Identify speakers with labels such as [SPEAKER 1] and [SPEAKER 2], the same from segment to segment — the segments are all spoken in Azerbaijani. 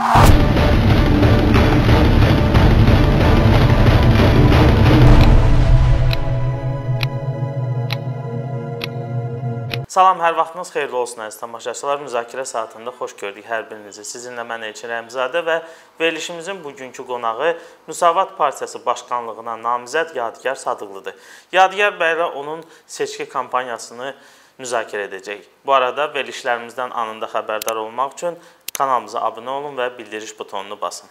[SPEAKER 1] Salam, hər vaxtınız xeyirli olsun əziz tamaşaçılar. Müzakirə saatında xoş gördük hər birinizi. Sizinlə mən Elçin Rəmzadə və verilişimizin bugünkü qonağı Müsavat Partiyası başqanlığına namizəd Yadigar Sadıqlıdır. Yadigar bəylə onun seçki kampaniyasını müzakirə edəcək. Bu arada verilişlərimizdən anında xəbərdar olmaq üçün kanalımıza abunə olun və bildiriş butonunu basın.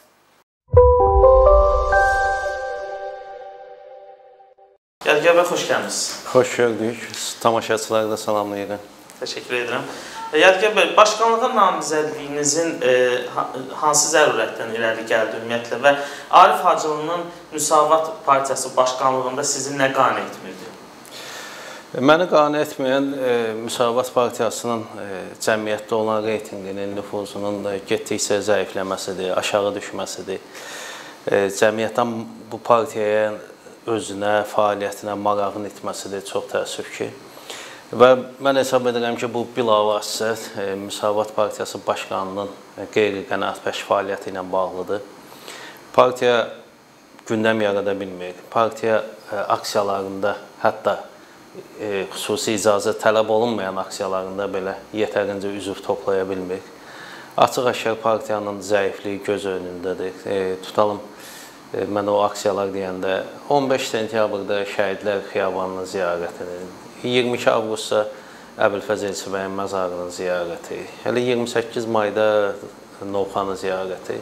[SPEAKER 1] Yadigar bəy, xoş gəlmişsiniz.
[SPEAKER 2] Xoş gördük. Tamaşaçıları da salamlayıram.
[SPEAKER 1] Təşəkkür edirəm. Yadigar bəy, başqanlığa namizədliyinizin hansı zərurətdən irəli gəldi ümumiyyətlə və Arif Hacılının Müsavat Partiyası başqanlığında sizi nə qane etmirdi?
[SPEAKER 2] Məni qane etməyən Müsavat Partiyasının cəmiyyətdə olan reytinqinin, nüfuzunun getdikcə zəifləməsidir, aşağı düşməsidir. Cəmiyyətdən bu partiyaya özünə, fəaliyyətinə marağın itməsidir, çox təəssüf ki. Və mən hesab edirəm ki, bu bilavasitə Müsavat Partiyası başqanının qeyri-qənaətbəxş fəaliyyəti ilə bağlıdır. Partiya gündəm yarada bilmir. Partiya aksiyalarında, hətta xüsusi icazə tələb olunmayan aksiyalarında belə yetərincə üzv toplaya bilmir. Açıq-aşkar partiyanın zəifliyi göz önündədir. Tutalım, mən o aksiyalar deyəndə 15 sentyabrda Şəhidlər Xiyabanının ziyarətini, 22 avqustda Əbülfəz Elçibəyin məzarının ziyarəti, hələ 28 mayda Novxanın ziyarəti.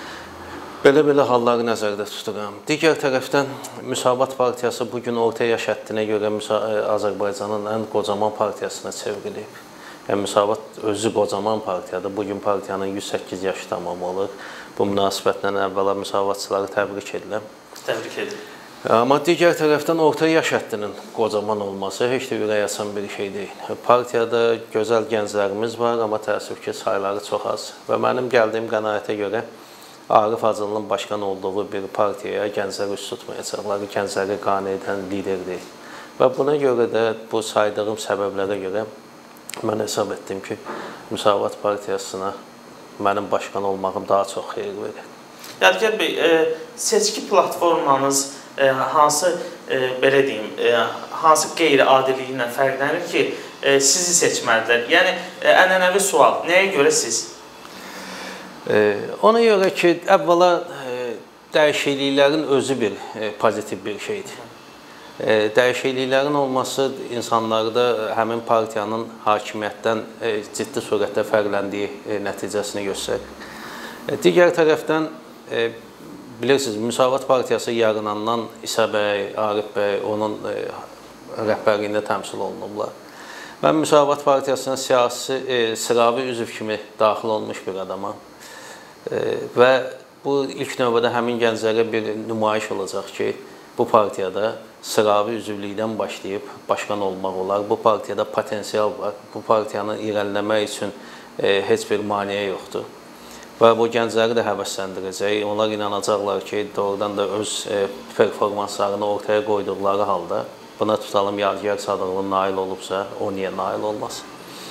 [SPEAKER 2] Belə halları nəzərdə tuturam. Digər tərəfdən Müsavat Partiyası bugün orta yaş həddinə görə Azərbaycanın ən qocaman partiyasına çevrilib. Müsavat özü qocaman partiyadır. Bugün partiyanın 108 yaşı tamam olur. Bu münasibətlə əvvəla müsavatçıları təbrik edirəm.
[SPEAKER 1] Təbrik edirəm.
[SPEAKER 2] Amma digər tərəfdən orta yaş həddinin qocaman olması heç də ürək açan bir şey deyil. Partiyada gözəl gənclərimiz var, amma təəssüf ki, sayları çox az. Və mənim gəldiyim qənaətə görə Arif Hacılının başqan olduğu bir partiyaya gənclər üst tutmayacaqlar, gəncləri qane edən lider deyil. Və buna görə də bu saydığım səbəblərə görə mən hesab etdim ki, Müsavat Partiyasına mənim başqan olmağım daha çox xeyir verir.
[SPEAKER 1] Yadigar bəy, seçki platformanız hansı, belə deyim, hansı qeyri-adiliyi ilə fərqlənir ki, sizi seçmədilər? Yəni, ənənəvi sual, nəyə görə siz?
[SPEAKER 2] Ona görə ki, əvvəla dəyişikliklərin özü bir pozitiv bir şeydir. Dəyişikliklərin olması insanlarda həmin partiyanın hakimiyyətdən ciddi surətdə fərqləndiyi nəticəsini göstərir. Digər tərəfdən, bilirsiniz, Müsavat Partiyası yaranandan İsa bəy, Arif bəy onun rəhbərliyində təmsil olunublar. Mən Müsavat Partiyasına siyasi, sıravi üzv kimi daxil olmuş bir adamam. Və bu ilk növbədə həmin gənclərə bir nümayiş olacaq ki, bu partiyada sıravi üzvlükdən başlayıb başqan olmaq olar. Bu partiyada potensial var. Bu partiyanı irəliləmək üçün heç bir maneə yoxdur. Və bu gəncləri də həvəsləndirəcək. Onlar inanacaqlar ki, doğrudan da öz performanslarını ortaya qoyduqları halda buna tutalım Yadigar Sadıqlı nail olubsa, o niyə nail olmaz?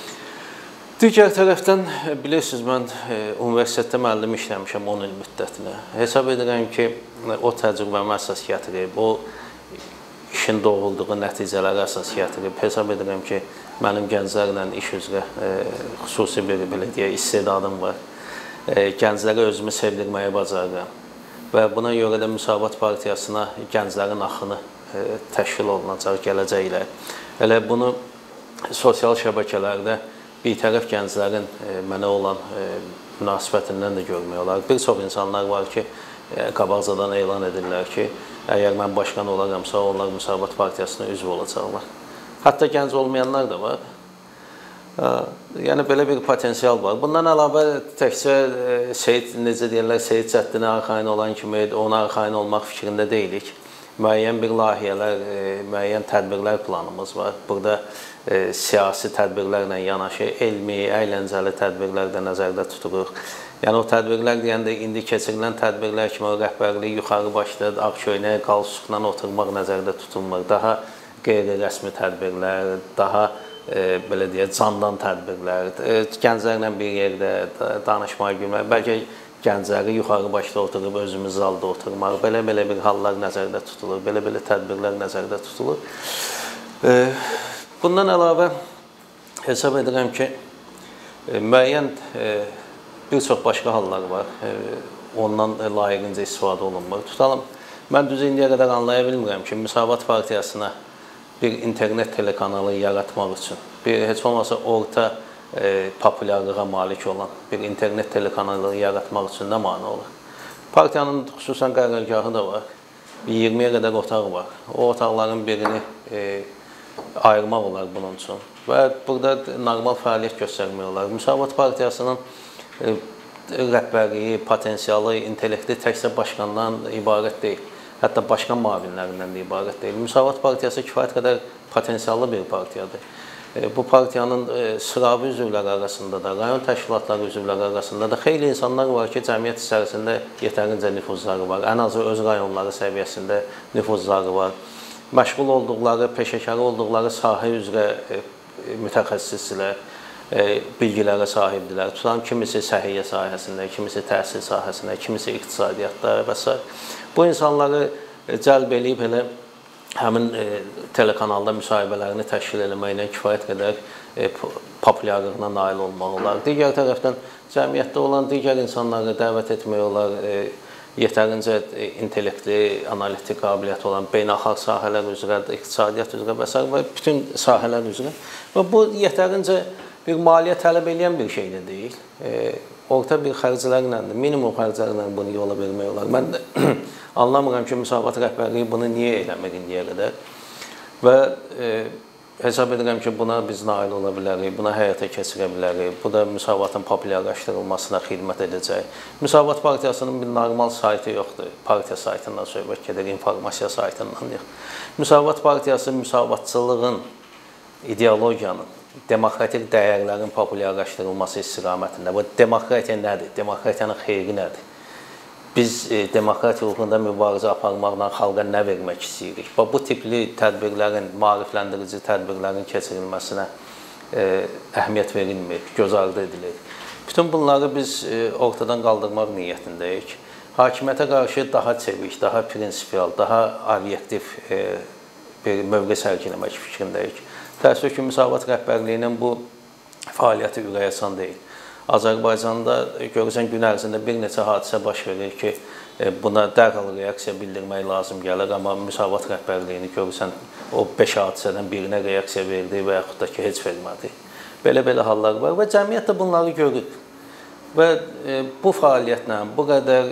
[SPEAKER 2] Digər tərəfdən, bilirsiniz, mən universitetdə müəllim işləmişəm 10 il müddətinə. Hesab edirəm ki, o təcrübəmə əsas gətirib, o işin doğrulduğu nəticələri əsas gətirib. Hesab edirəm ki, mənim gənclərlə iş üzrə xüsusi bir, belə deyək, istedadım var. Gənclərə özümü sevdirməyi bacarıram. Və buna görə də Müsavat Partiyasına gənclərin axını təşkil olunacaq gələcəklə. Elə bunu sosial şəbəkələrdə bir tərəf gənclərin mənə olan münasibətindən də görmək olar. Bir çox insanlar var ki, qabaqcadan elan edirlər ki, əgər mən başqan olaramsa, onlar Müsavat Partiyasına üzv olacaqlar. Hətta gənc olmayanlar da var. Yəni, belə bir potensial var. Bundan əlavə təkcə necə deyirlər, Seyid Cəddinə arxain olan kimi ona arxain olmaq fikrində deyilik. Müəyyən bir layihələr, müəyyən tədbirlər planımız var. Burada siyasi tədbirlərlə yanaşı, elmi, əyləncəli tədbirlər də nəzərdə tuturuq. Yəni, o tədbirlər deyəndə indi keçirilən tədbirlər kimi o rəhbərlik yuxarı başda ağköynək, qalsuqla oturmaq nəzərdə tutulmur. Daha qeyri-rəsmi tədbirlər, daha belə deyək, candan tədbirlər, gənclərlə bir yerdə danışmaq, gülmək, bəlkə gəncləri yuxarı başda oturub özümüz zalda oturmaq, belə-belə bir hallar nəzərdə tutulur, belə-belə tədbirlər nəzərdə tutulur. Bundan əlavə hesab edirəm ki, müəyyən bir çox başqa hallar var, ondan layiqincə istifadə olunmur. Tutalım, mən düz indiyə qədər anlaya bilmirəm ki, Müsavat Partiyasına bir internet telekanalı yaratmaq üçün, heç olmasa orta populyarlığa malik olan bir internet telekanalı yaratmaq üçün nə mane olur? Partiyanın xüsusən qərargahı da var, 20-yə qədər otaq var. O otaqların birini ayırmaq olar bunun üçün və burada normal fəaliyyət göstərmək olar. Müsavat Partiyasının rəhbərliyi, potensialı, intellekti təkcə başqandan ibarət deyil. Hətta başqan müavinlərindən də ibarət deyil. Müsavat Partiyası kifayət qədər potensiallı bir partiyadır. Bu partiyanın sıravi üzvləri arasında da, rayon təşkilatları üzvləri arasında da xeyli insanlar var ki, cəmiyyət içərisində yetərincə nüfuzları var. Ən azı öz rayonları səviyyəsində nüfuzları var. Məşğul olduqları, peşəkar olduqları sahə üzrə mütəxəssislər, bilgilərə sahibdirlər. Tutan kimisi səhiyyə sahəsində, kimisi təhsil sahəsində, kimisi iqtisadiyyatda və s. Bu insanları cəlb eləyib elə həmin telekanalda müsahibələrini təşkil eləməklə kifayət qədər populyarlığına nail olmaq olar. Digər tərəfdən cəmiyyətdə olan digər insanları dəvət etmək olar, yetərincə intellektli, analitik qabiliyyəti olan beynəlxalq sahələr üzrə, iqtisadiyyat üzrə və s. və bütün sahələr üzrə. Və bu yetərincə bir maliyyə tələb edən bir şey də deyil. Orta bir xərclərlə, minimum xərclərlə bunu yola vermək olar. Mən anlamıram ki, Müsavat rəhbərliyi bunu niyə eləmir indiyə qədər və hesab edirəm ki, buna biz nail ola bilərik, buna həyata keçirə bilərik. Bu da Müsavatın populyarlaşdırılmasına xidmət edəcək. Müsavat Partiyasının bir normal saytı yoxdur. Partiya saytından söhbət gedir, informasiya saytından yox. Müsavat Partiyası müsavatçılığın, ideologiyanın, demokratik dəyərlərin populyarlaşdırılması istiqamətində. Bu demokratiya nədir? Demokratiyanın xeyri nədir? Biz demokratiya uğrunda mübarizə aparmaqla xalqa nə vermək istəyirik? Bu tipli tədbirlərin, maarifləndirici tədbirlərin keçirilməsinə əhəmiyyət verilmir, göz ardı edilir. Bütün bunları biz ortadan qaldırmaq niyyətindəyik. Hakimiyyətə qarşı daha çevik, daha prinsipial, daha obyektiv bir mövqe sərgiləmək fikrindəyik. Təəssüf ki, Müsavat rəhbərliyinin bu fəaliyyəti ürəkaçan deyil. Azərbaycanda görürsən gün ərzində bir neçə hadisə baş verir ki, buna dərhal reaksiya bildirmək lazım gəlir, amma Müsavat rəhbərliyini görürsən o 5 hadisədən birinə reaksiya verdi və yaxud da ki, heç vermədi. Belə-belə hallar var və cəmiyyət də bunları görür. Və bu fəaliyyətlə, bu qədər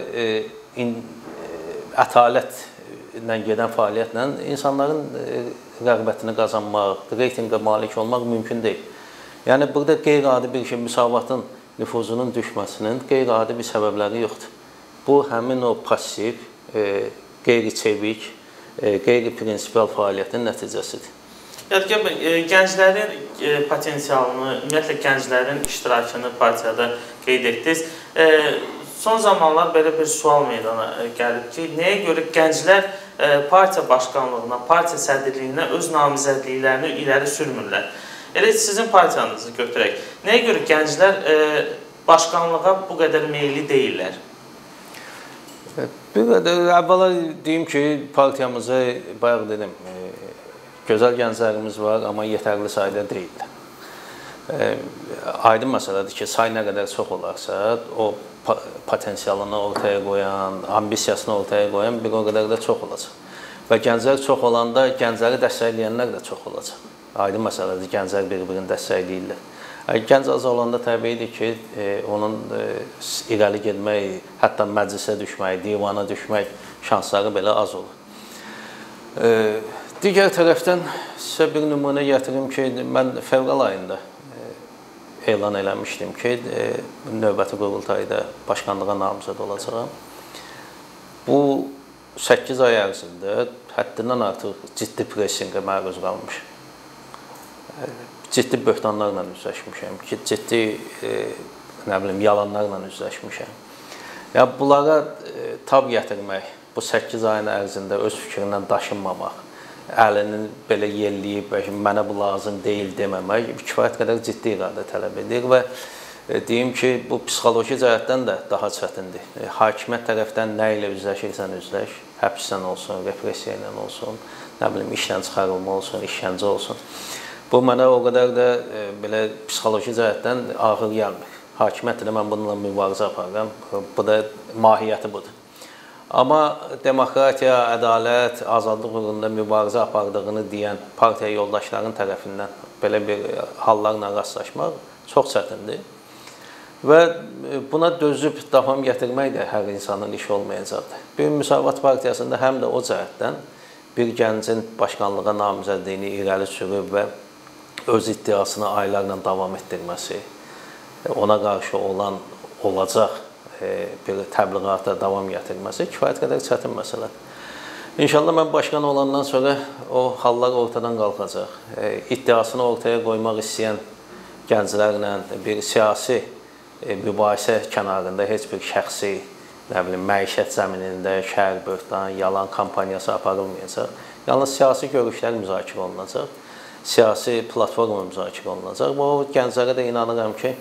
[SPEAKER 2] ətalətlə gedən fəaliyyətlə insanların rəğbətini qazanmaq, reytinqə malik olmaq mümkün deyil. Yəni, burada qeyri-adi bir şey, Müsavatın nüfuzunun düşməsinin qeyri-adi bir səbəbləri yoxdur. Bu, həmin o pasiv, qeyri-çevik, qeyri-prinsipial fəaliyyətin nəticəsidir.
[SPEAKER 1] Yadgar bəy, gənclərin potensialını, ümumiyyətlə gənclərin iştirakını partiyada qeyd etdiniz. Son zamanlar belə bir sual meydana gəlib ki, nəyə görə gənclər partiya başqanlığına, partiya sədrliyinə öz namizədliklərini irəli sürmürlər? Elə sizin partiyanızı götürək. Nəyə görə gənclər başqanlığa bu qədər meyilli deyirlər?
[SPEAKER 2] Bir qədər əvvəla deyim ki, partiyamızı bayaq dedim, gözəl gənclərimiz var, amma yetərli sayda deyillər. Aydın məsələdir ki, say nə qədər çox olarsa, o potensialını ortaya qoyan, ambisiyasını ortaya qoyan bir o qədər də çox olacaq. Və gənclər çox olanda gəncləri dəstəkləyənlər də çox olacaq. Aydın məsələdir, gənclər bir-birini dəstəkləyirlər. Gənc az olanda təbiidir ki, onun irəli getmək, hətta məclisə düşmək, divana düşmək şansları belə az olur. Digər tərəfdən sizə bir nümunə gətirim ki, mən fevral ayında elan eləmişdim ki, növbəti qurultayda başqanlığa namizəd olacağam. Bu 8 ay ərzində həddindən artıq ciddi pressinqə məruz qalmışam. Ciddi böhtanlarla üzləşmişəm ki, ciddi yalanlarla üzləşmişəm. Bunlara tab gətirmək, bu 8 ayın ərzində öz fikrindən daşınmamaq, əlini belə yelləyib, mənə bu lazım deyil deməmək kifayət qədər ciddi iradə tələb edir və deyim ki, bu psixoloji cəhətdən də daha çətindir. Hakimiyyət tərəfdən nə ilə üzləşirsən üzləş, həbsdən olsun, repressiya ilə olsun, nə bilim, işdən çıxarılma olsun, işgəncə olsun. Bu mənə o qədər də belə psixoloji cəhətdən ağır gəlmir. Hakimiyyət ilə mən bununla mübarizə aparıram, bu da mahiyyəti budur. Amma demokratiya, ədalət, azadlıq uğrunda mübarizə apardığını deyən partiya yoldaşların tərəfindən belə bir hallarla rastlaşmaq çox çətindir. Və buna dözüb davam gətirmək də hər insanın işi olmayacaqdır. Bir Müsavat Partiyasında həm də o cəhətdən bir gəncin başkanlığa namizədliyini irəli sürüb və öz iddiasını aylarla davam etdirməsi, ona qarşı olacaq bir təbliğata davam gətirməsi kifayət qədər çətin məsələdir. İnşallah mən başkan olandan sonra o hallar ortadan qalxacaq. İddiasını ortaya qoymaq istəyən gənclərlə bir siyasi mübahisə kənarında heç bir şəxsi, nə bilim, məişət zəminində şəhər böhtan, yalan kampaniyası aparılmayacaq. Yalnız siyasi görüşlər müzakirə olunacaq, siyasi platforma müzakirə olunacaq və o gənclərə də inanıram ki,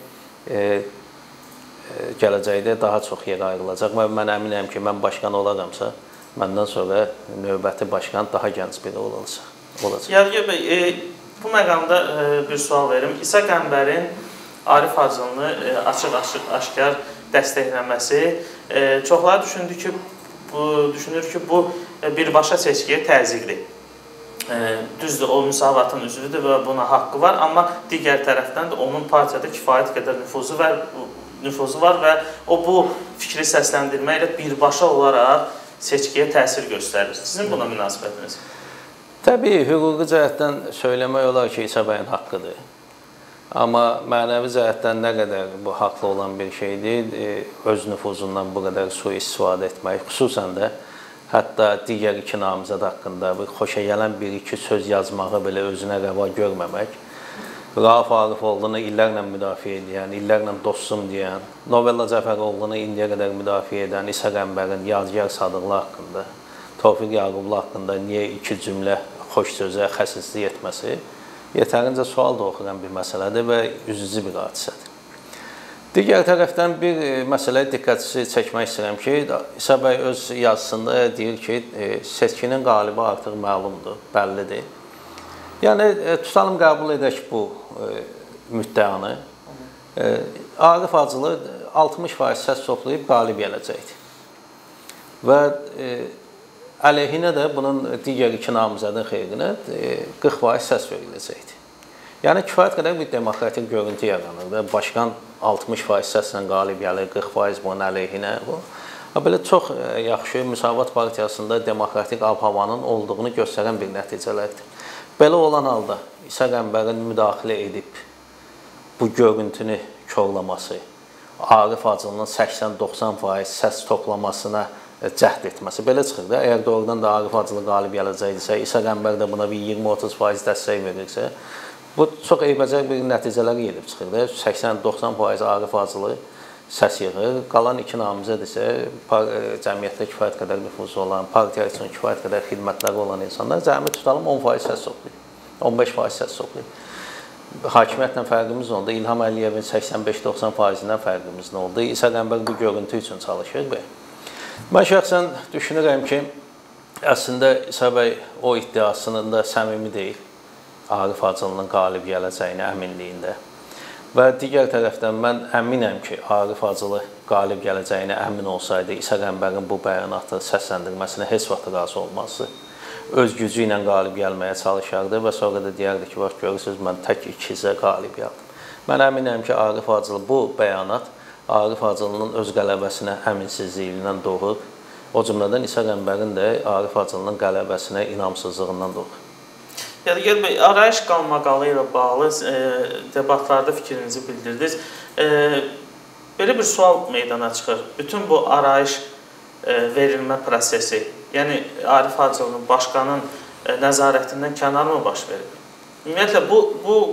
[SPEAKER 2] gələcəkdə daha çox yer ayrılacaq və mən əminəm ki, mən başkan olaramsa, məndən sonra növbəti başkan daha gənc biri olacaq.
[SPEAKER 1] Yadigar bəy, bu məqamda bir sual verim. İsa Qəmbərin Arif Hacılını açıq-aşkar dəstəkləməsi çoxları düşünür ki, bu birbaşa seçkiyə təzyiqli. Düzdür, o Müsavatın üzvüdür və buna haqqı var, amma digər tərəfdən də onun partiyada kifayət qədər nüfuzu var və o bu fikri səsləndirməklə birbaşa olaraq seçkiyə təsir göstərir. Sizin buna münasibətiniz?
[SPEAKER 2] Təbii, hüquqi cəhətdən söyləmək olar ki, İsa bəyin haqqıdır. Amma mənəvi cəhətdən nə qədər bu haqlı olan bir şeydir, öz nüfuzundan bu qədər sui-istifadə etmək, xüsusən də hətta digər iki namizəd haqqında xoşa gələn bir-iki söz yazmağı belə özünə rəva görməmək, Rauf Arifoğlunu illərlə müdafiə edən, illərlə dostum deyən, Novella Cəfəroğlunu indiyə qədər müdafiə edən İsa Qəmbərin Yadigar Sadıqlı haqqında, Tofiq Yaqublu haqqında niyə iki cümlə xoş sözə xəsislik etməsi yetərincə sual doğuran bir məsələdir və üzücü bir hadisədir. Digər tərəfdən bir məsələyə diqqətinizi çəkmək istəyirəm ki, İsa bəy öz yazısında deyir ki, seçkinin qalibi artıq məlumdur, bəllidir. Yəni, tutalım qəbul edək bu müddəanı. Arif Hacılı 60% səs toplayıb qalib gələcəkdir. Və əleyhinə də bunun digər iki namizədin xeyrinə 40% səs veriləcəkdir. Yəni, kifayət qədər bir demokratik görüntü yaranır. Başkan 60% səslə qalib gəlir, 40% bunun əleyhinə. Belə çox yaxşı Müsavat Partiyasında demokratik ab-havanın olduğunu göstərən bir nəticələrdir. Belə olan halda İsa Qəmbərin müdaxilə edib bu görüntünü korlaması, Arif Hacılının 80-90% səs toplamasına cəhd etməsi belə çıxır da. Əgər doğrudan da Arif Hacılı qalib gələcəkdirsə, İsa Qəmbər də buna bir 20-30% dəstək verirsə, bu çox eybəcər bir nəticələr gedib çıxır da. 80-90% Arif Hacılı səs yığır, qalan iki namizəd isə cəmiyyətdə kifayət qədər nüfuzu olan, partiya üçün kifayət qədər xidmətləri olan insanlar cəmi tutalım 10% səs toplayır, 15% səs toplayır. Hakimiyyətlə fərqimiz oldu, İlham Əliyevin 85-90%-dən fərqimiz oldu. İsa Qəmbər bu görüntü üçün çalışır. Mən şəxsən düşünürəm ki, əslində İsa bəy o iddiasının da səmimi deyil, Arif Hacılının qalib gələcəyinə əminliyində. Və digər tərəfdən mən əminəm ki, Arif Hacılı qalib gələcəyinə əmin olsaydı, İsa Qəmbərin bu bəyanatı səsləndirməsinə heç vaxt razı olmazdı. Öz gücü ilə qalib gəlməyə çalışardı və sonra da deyərdi ki, bax, görürsünüz, mən tək ikizə qalib gəldim. Mən əminəm ki, Arif Hacılı bu bəyanat Arif Hacılının öz qələbəsinə əminsizliyindən doğur. O cümlədən İsa Qəmbərin də Arif Hacılının qələbəsinə inamsızlığından doğur.
[SPEAKER 1] Yadigar bəy, arayış qalmaqalı ilə bağlı debatlarda fikrinizi bildirdiniz. Belə bir sual meydana çıxır. Bütün bu arayış verilmə prosesi, yəni Arif Hacılının başkanın nəzarətindən kənar mı baş verir? Ümumiyyətlə, bu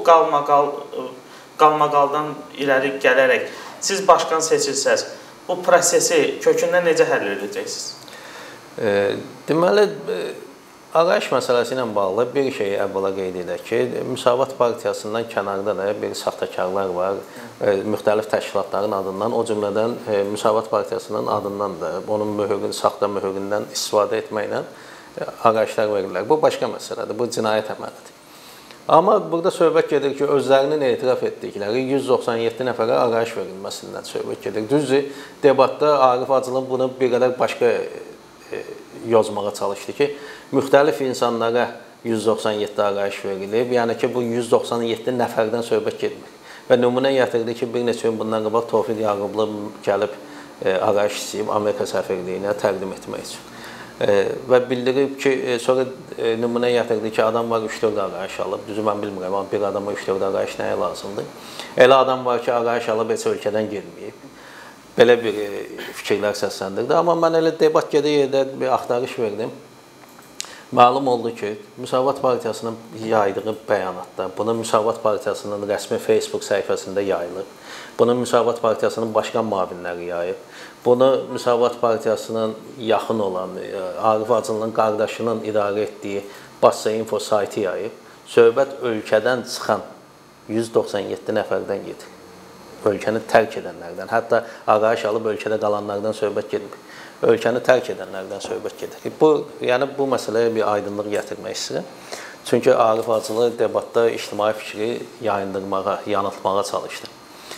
[SPEAKER 1] qalmaqaldan irəli gələrək siz başkan seçilsəz, bu prosesi kökündən necə həll edəcəksiniz?
[SPEAKER 2] Deməli, Ağayış məsələsi ilə bağlı bir şeyi əvvəla qeyd edək ki, Müsavat Partiyasından kənarda da bir saxtakarlar var, müxtəlif təşkilatların adından, o cümlədən Müsavat Partiyasının adından da, onun mühürün, saxta mühüründən istifadə etməklə ağayışlar verirlər. Bu başqa məsələdir, bu cinayət əməlidir. Amma burada söhbət gedir ki, özlərinin etiraf etdikləri 197 nəfərə ağayış verilməsindən söhbət gedir. Düzdür, debatda Arif Hacılov bunu bir qədər başqa yozmağa çalışdı ki, müxtəlif insanlara 197 ağayış verilib. Yəni ki, bu 197 nəfərdən söhbət getmir. Və nümunə gətirdi ki, bir neçə gün bundan qabaq Tofiq Yaqublu gəlib ağayış istəyib Amerika səfirliyinə təqdim etmək üçün. Və bildirib ki, sonra nümunə gətirdi ki, adam var 3-4 ağayış alıb. Düzü mən bilmirəm, amma bir adama 3-4 ağayış nəyə lazımdır? Elə adam var ki, ağayış alıb heç ölkədən girməyib. Belə bir fikirlər səsləndirdi. Amma mən elə debat gedə-gedə bir axtarış verdim. Məlum oldu ki, Müsavat Partiyasının yaydığı bəyanatda, bunu Müsavat Partiyasının rəsmi Facebook səhifəsində yayılıb, bunu Müsavat Partiyasının başqan müavinləri yayıb, bunu Müsavat Partiyasının yaxın olan Arif Hacılının qardaşının idarə etdiyi Bassa Info saytı yayıb, söhbət ölkədən çıxan 197 nəfərdən gedir. Ölkəni tərk edənlərdən, hətta ağayış alıb ölkədə qalanlardan söhbət getmir. Ölkəni tərk edənlərdən söhbət gedir. Yəni bu məsələyə bir aydınlıq gətirmək istəyirəm. Çünki Arif Hacılı debatda ictimai fikri yayındırmağa, yanıltmağa çalışdı.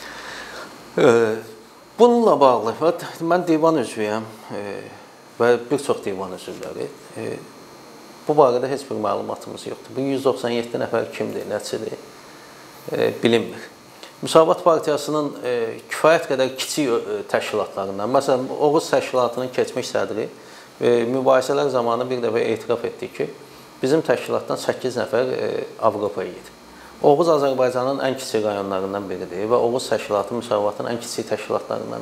[SPEAKER 2] Bununla bağlı, mən divan üzvüyəm və bir çox divan üzvləri. Bu barədə heç bir məlumatımız yoxdur. Bu 197 nəfər kimdir, nəçidir, bilinmir. Müsavat Partiyasının kifayət qədər kiçik təşkilatlarından, məsələn, Oğuz təşkilatının keçmiş sədri mübahisələr zamanı bir dəfə etiraf etdi ki, bizim təşkilatdan 8 nəfər Avropaya gedib. Oğuz Azərbaycanın ən kiçik rayonlarından biridir və Oğuz təşkilatı Müsavatın ən kiçik təşkilatlarından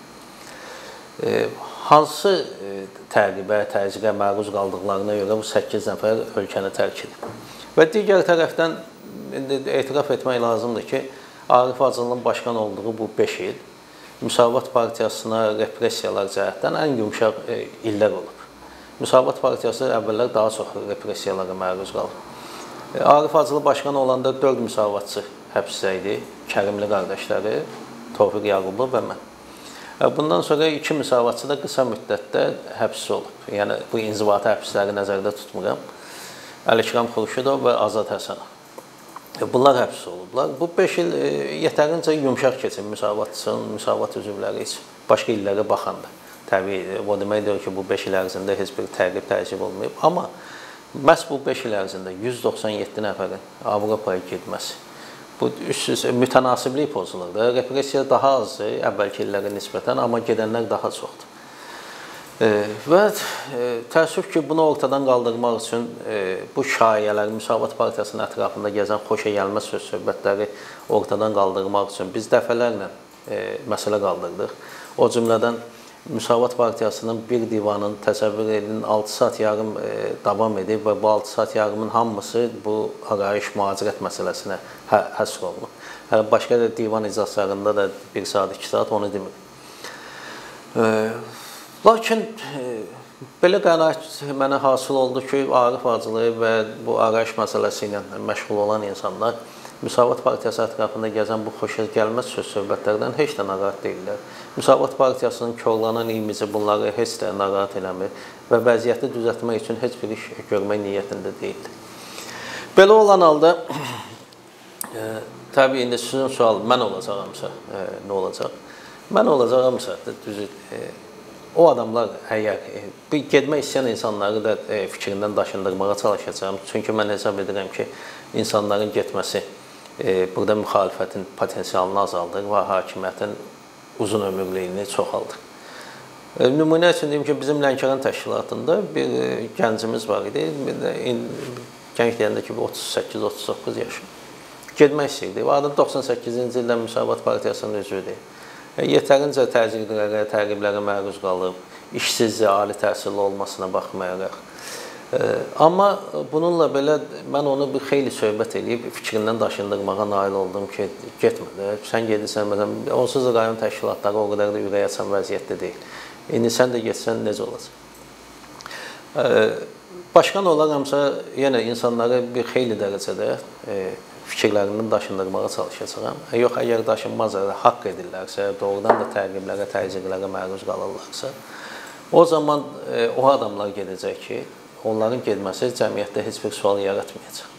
[SPEAKER 2] biridir. Hansı təqibə, təzyiqə məruz qaldıqlarına görə bu 8 nəfər ölkəni tərk edib. Və digər tərəfdən etiraf etmək lazımdır ki, Arif Hacılının başqan olduğu bu 5 il Müsavat Partiyasına repressiyalar cəhətdən ən yumşaq illər olub. Müsavat Partiyası əvvəllər daha çox repressiyalara məruz qalıb. Arif Hacılı başqan olanda 4 müsavatçı həbsdə idi, Kərimli qardaşları, Tofiq Yaqublu və mən. Bundan sonra 2 müsavatçı da qısa müddətdə həbs olub. Yəni, bu inzibati həbsləri nəzərdə tutmuram. Əlikram Xurşudov və Azad Həsənov. Bunlar həbs olublar. Bu 5 il yetərincə yumşaq keçib müsavatçının, müsavat üzvləri üçün. Başqa illərə baxanda. Təbii, o deməkdir ki, bu 5 il ərzində heç bir təqib təzyiq olmayıb. Amma məhz bu 5 il ərzində 197 nəfərin Avropaya getməsi, bu mütənasiblik pozulur da. Repressiya daha azdır əvvəlki illərə nisbətən, amma gedənlər daha çoxdur. Və təəssüf ki, bunu ortadan qaldırmaq üçün bu şayələr, Müsavat Partiyasının ətrafında gəzən xoşagəlməz söz-söhbətləri ortadan qaldırmaq üçün biz dəfələrlə məsələ qaldırdıq. O cümlədən Müsavat Partiyasının bir divanın təsəvvür edin 6 saat yarım davam edib və bu 6 saat yarımın hamısı bu ağayış mühacirət məsələsinə həsr olunub. Başqa da divan iclaslarında da 1 saat, 2 saat onu demir. Lakin belə qənaət mənə hasıl oldu ki, Arif Hacılı və bu ağayış məsələsi ilə məşğul olan insanlar Müsavat Partiyası ətrafında gəzən bu xoşagəlməz söz-söhbətlərdən heç də narahat deyirlər. Müsavat Partiyasının korlanan imici bunları heç də narahat eləmir və vəziyyəti düzəltmək üçün heç bir iş görmək niyyətində deyildir. Belə olan halda, təbii indi sizin sual mən olacağımsa, nə olacaq? Mən olacağımsa, düzü, o adamlar əgər getmək istəyən insanları da fikrindən daşındırmağa çalışacağım. Çünki mən hesab edirəm ki, insanların getməsi burada müxalifətin potensialını azaldır və hakimiyyətin uzun ömürlüyünü çoxaldır. Nümunə üçün deyim ki, bizim Lənkəran təşkilatında bir gəncimiz var idi. Gənc deyəndə ki, 38-39 yaşı. Getmək istəyirdi. Adı 98-ci ildən Müsavat Partiyasının üzvüdür. Yetərincə təzyiqlərə, təqiblərə məruz qalıb, işsizcə, ali təhsilli olmasına baxmayaraq. Amma bununla belə mən onu bir xeyli söhbət edib, fikrindən daşındırmağa nail oldum ki, getmə. Sən gedirsən, məsələn, onsuz da rayon təşkilatları o qədər də ürək açan vəziyyətdə deyil. İndi sən də getsən necə olacaq? başqan olaramsa, yenə insanları bir xeyli dərəcədə fikirlərindən daşındırmağa çalışacağam. Yox, əgər daşınmaz haqq edirlərsə, doğrudan da təqiblərə, təzyiqlərə məruz qalırlarsa, o zaman o adamlar gedəcək ki, onların getməsi cəmiyyətdə heç bir sual yaratmayacaq.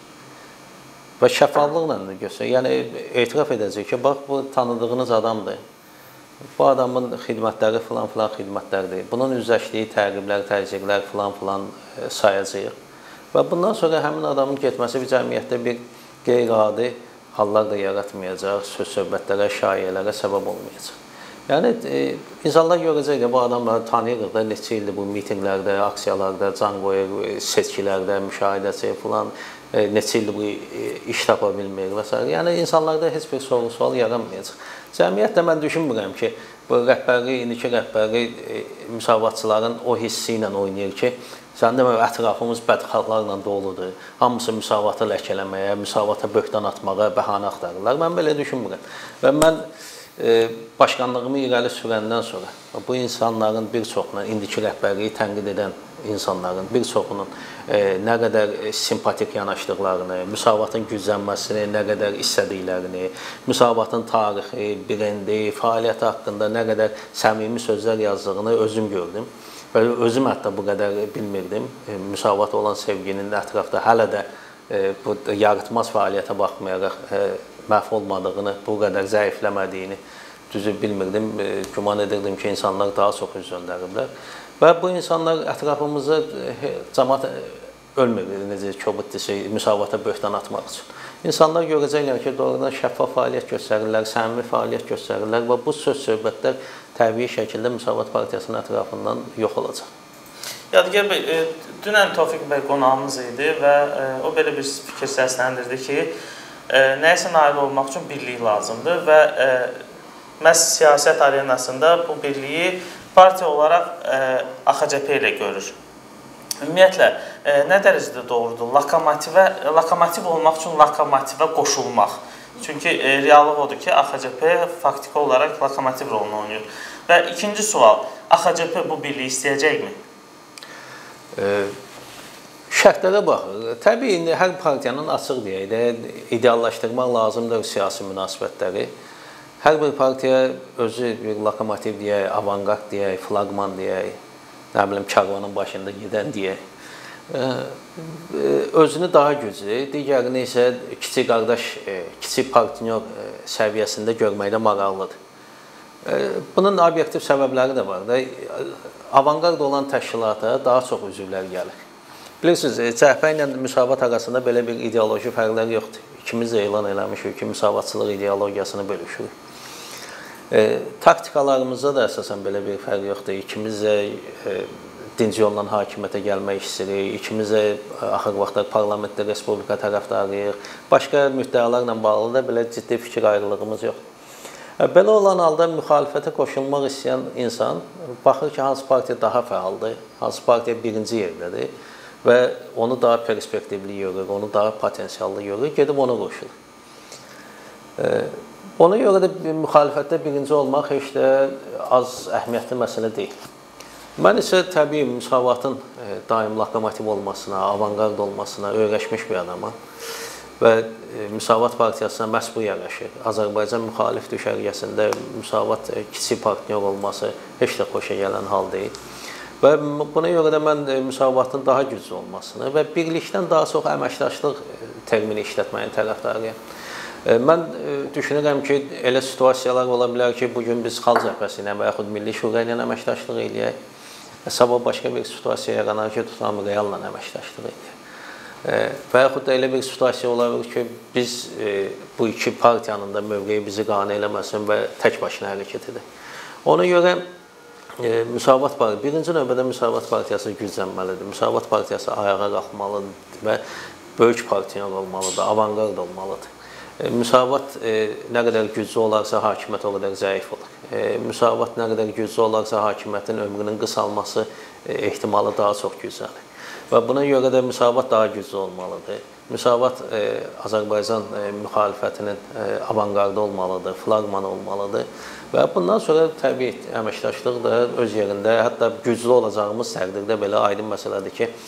[SPEAKER 2] Və şəffaflıqla da göstərir. Yəni, etiraf edəcək ki, bax, bu tanıdığınız adamdır. Bu adamın xidmətləri filan-filan xidmətlərdir. Bunun üzləşdiyi təqiblər, təzyiqlər filan-filan sayacaq. Və bundan sonra həmin adamın getməsi bir cəmiyyətdə bir qeyri-adi hallar da yaratmayacaq, söz-söhbətlərə, şayiələrə səbəb olmayacaq. Yəni, insanlar görəcək ki, bu adamları tanıyırıq da, neçə ildir bu mitinqlərdə, aksiyalarda, can qoyur, seçkilərdə, müşahidəsi filan, neçə ildir bu iş tapa bilməyir və s. Yəni, insanlarda heç bir soru-sual yaranmayacaq. Cəmiyyətdə mən düşünmürəm ki, bu rəhbərlik, indiki rəhbərlik müsavatçıların o hissi ilə oynayır ki, sən demə, ətrafımız bədxallarla doludur, hamısı müsavatı ləkələməyə, müsavata böhtan atmağa bəhanə axtarırlar. Mən belə düşünmürəm. Və mən başqanlığımı irəli sürəndən sonra bu insanların bir çoxuna, indiki rəhbərliyi tənqid edən insanların bir çoxunun nə qədər simpatik yanaşdıqlarını, müsavatın güclənməsini nə qədər istədiklərini, müsavatın tarixi, brendi, fəaliyyəti haqqında nə qədər səmimi sözlər yazdığını özüm gördüm. Və özüm hətta bu qədər bilmirdim. Müsavat olan sevginin ətrafda hələ də bu yaratmaz fəaliyyətə baxmayaraq məhv olmadığını, bu qədər zəifləmədiyini düzü bilmirdim. Güman edirdim ki, insanlar daha çox üz döndəriblər. Və bu insanlar ətrafımızda cəmaət ölmür, necə kobuddirsə, müsavata böhtan atmaq üçün. İnsanlar görəcəklər ki, doğrudan şəffaf fəaliyyət göstərirlər, səmimi fəaliyyət göstərirlər və bu söz-söhbətlər təbii şəkildə Müsavat Partiyasının ətrafından yox olacaq.
[SPEAKER 1] Yadigar bəy, dünən Tofiq bəy qonağımız idi və o belə bir fikir səsləndirdi ki, nəyəsə nail olmaq üçün birlik lazımdır və məhz siyasət arenasında bu birliyi partiya olaraq AXCP ilə görür. Ümumiyyətlə, nə dərəcədə doğrudur? Lokomotiv olmaq üçün lokomotivə qoşulmaq. Çünki reallıq odur ki, AXCP faktiki olaraq lokomotiv rolunu oynayır. Və ikinci sual, AXCP bu birliyi istəyəcəkmi?
[SPEAKER 2] Şərtlərə baxır. Təbii, indi hər partiyanın açıq deyək də, ideallaşdırmaq lazımdır siyasi münasibətləri. Hər bir partiya özü bir lokomotiv deyək, avangard deyək, flaqman deyək, nə bilim, karvanın başında gedən deyək. Özünü daha güclü, digərini isə kiçik qardaş, kiçik partnyor səviyyəsində görməkdə maraqlıdır. Bunun obyektiv səbəbləri də var da, avangard olan təşkilata daha çox üzvlər gəlir. Bilirsiniz, CHP ilə Müsavat arasında belə bir ideoloji fərqlər yoxdur. İkimiz də elan eləmişik ki, müsavatçılıq ideologiyasını bölüşürük. Taktikalarımızda da əsasən belə bir fərq yoxdur. İkimiz də dinc yolla hakimiyyətə gəlmək istəyirik. İkimiz də axır vaxtlar parlamentdə respublika tərəfdarıyıq. Başqa müddəalarla bağlı da belə ciddi fikir ayrılığımız yoxdur. Belə olan halda müxalifətə qoşulmaq istəyən insan baxır ki, hansı partiya daha fəaldır, hansı partiya birinci yerdədir və onu daha perspektivli görür, onu daha potensiallı görür, gedib ona qoşulur. Ona görə də müxalifətdə birinci olmaq heç də az əhəmiyyətli məsələ deyil. Mən isə təbii Müsavatın daim lokomotiv olmasına, avangard olmasına öyrəşmiş bir adamam və Müsavat Partiyasına məhz bu yaraşır. Azərbaycan müxalif düşərgəsində Müsavat kiçik partnyor olması heç də xoşa gələn hal deyil. Və buna görə də mən Müsavatın daha güclü olmasını və birlikdən daha çox əməkdaşlıq termini işlətməyin tərəfdarıyam. Mən düşünürəm ki, elə situasiyalar ola bilər ki, bugün biz Xalq Cəbhəsi ilə və yaxud Milli Şura ilə əməkdaşlıq eləyək. Sabah başqa bir situasiya yaranar ki, tutam Realla əməkdaşlıq eləyək. Və yaxud da elə bir situasiya olabilir ki, biz bu iki partiyanın da mövqeyi bizi qane eləməsin və tək başına hərəkət edək. Ona görə Müsavat Partiyası, birinci növbədə Müsavat Partiyası güclənməlidir. Müsavat Partiyası ayağa qalxmalıdır və böyük partiyalar olmalıdır, avangard olmalıdır. Müsavat nə qədər güclü olarsa, hakimiyyət o qədər zəif olur. Müsavat nə qədər güclü olarsa, hakimiyyətin ömrünün qısalması ehtimalı daha çox güclənir. Və buna görə də Müsavat daha güclü olmalıdır. Müsavat Azərbaycan müxalifətinin avangardı olmalıdır, flaqman olmalıdır. Və bundan sonra təbii əməkdaşlıq da öz yerində, hətta güclü olacağımız təqdirdə belə aydın məsələdir ki,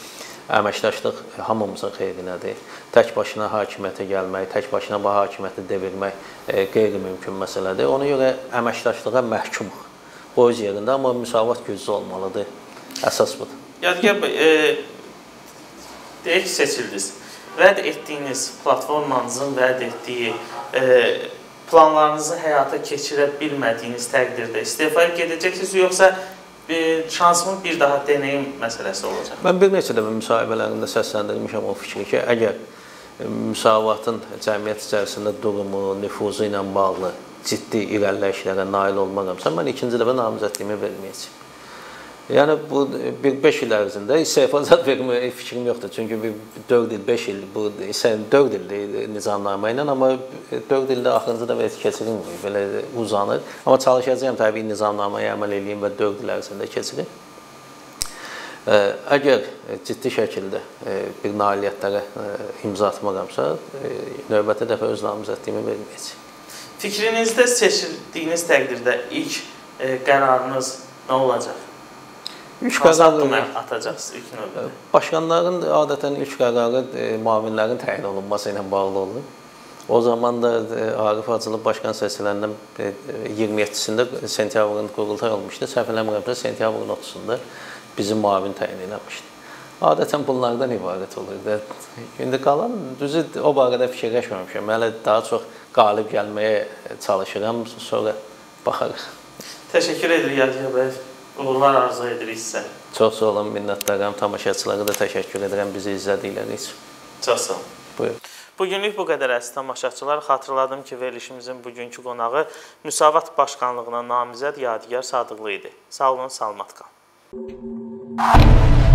[SPEAKER 2] əməkdaşlıq hamımızın xeyrinədir. Tək başına hakimiyyətə gəlmək, tək başına bu hakimiyyəti devirmək qeyri-mümkün məsələdir. Ona görə əməkdaşlığa məhkumuq. Bu öz yerində, amma müsavat güclü olmalıdır. Əsas budur.
[SPEAKER 1] Yadigar bəy, deyək ki, seçildiniz. Vəd etdiyiniz platformanızın vəd etdiyi planlarınızı həyata keçirə bilmədiyiniz təqdirdə istefaya gedəcəksiniz, yoxsa şansımın bir daha deneyim məsələsi olacaq?
[SPEAKER 2] Mən bir neçə dəfə müsahibələrində səsləndirmişəm o fikri ki, əgər müsavatın cəmiyyət içərisində durumu, nüfuzu ilə bağlı ciddi irəliləyişlərə nail olmaqamsa, mən ikinci dəfə namizədliyimi verməyəcəm. Yəni, bu 5 il ərzində istefa zad verməyə fikrim yoxdur. Çünki 4 il, 5 il, bu 4 ildir nizamnamə ilə, amma 4 ildə axırıncı da keçirilmir, belə uzanır. Amma çalışacağım təbii nizamnaməyə əməl edeyim və 4 il ərzində keçirim. Əgər ciddi şəkildə bir nailiyyətlərə imza atmaqamsa, növbəti dəfə öz namizədliyimi verməyəcəm.
[SPEAKER 1] Fikrinizdə seçildiyiniz təqdirdə ilk qərarınız nə olacaq? Hansı addımlar atacaqsınız ilk növbədə?
[SPEAKER 2] Başqanların adətən ilk qərarı müavinlərin təyin olunması ilə bağlı olur. O zaman da Arif Hacılov başqan seçiləndən 27-sində sentyabrın qurultay olmuşdu. Səhv eləmirəmsə, sentyabrın 30-da bizim müavin təyin eləmişdi. Adətən bunlardan ibarət olur. İndi qalan düzü o barədə fikirləşməmişəm. Hələ daha çox qalib gəlməyə çalışıram, sonra baxarıq.
[SPEAKER 1] Təşəkkür edirik Yadigar bəy. Uğurlar arzu edirik sizə.
[SPEAKER 2] Çox sağ olun, minnətdaram. Tamaşaçılara da təşəkkür edirəm bizi izlədikləri üçün.
[SPEAKER 1] Çox sağ olun.
[SPEAKER 2] Buyur.
[SPEAKER 1] Bugünlük bu qədər əziz tamaşaçılar. Xatırladım ki, verilişimizin bugünkü qonağı Müsavat Başqanlığına namizəd Yadigar Sadıqlı idi. Sağ olun, salamat qalın.